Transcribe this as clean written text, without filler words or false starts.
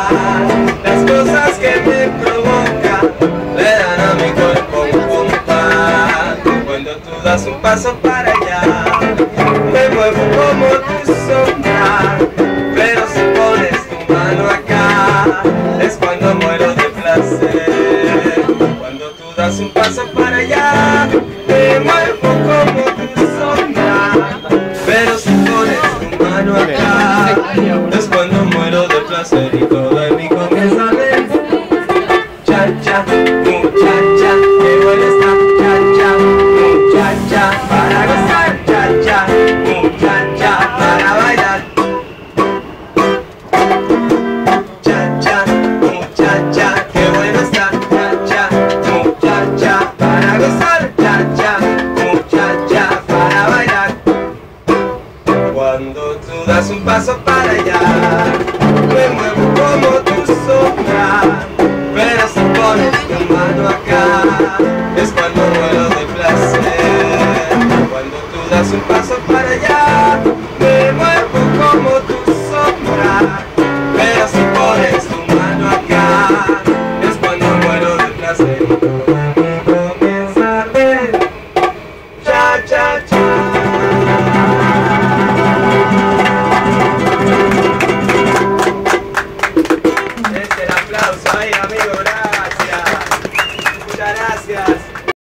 Las cosas que me provocan le dan a mi cuerpo un compás. Cuando tú das un paso para allá, me muevo como tu sombra. Pero si pones tu mano acá, es cuando muero de placer. Cuando tú das un paso para allá, me muevo como tu sombra. Pero si pones tu mano acá, es cuando muero de placer y todo en mí comienza a ver. Cha cha, muchacha, qué buena está. Cha cha, muchacha, para gozar. Cha cha, muchacha, para bailar. Cha cha, muchacha, qué buena está. Cha cha, muchacha, para gozar. Cha cha, muchacha, para bailar. Cuando tú das un paso para allá, me muevo como tu sombra. Pero si pones tu mano acá, es cuando muero de placer. Cuando tú das un paso para allá, me muevo como tu sombra. Pero si pones tu mano acá, es cuando muero de placer. Y todo comienza a ver. Cha cha cha. El aplauso ahí, amigos.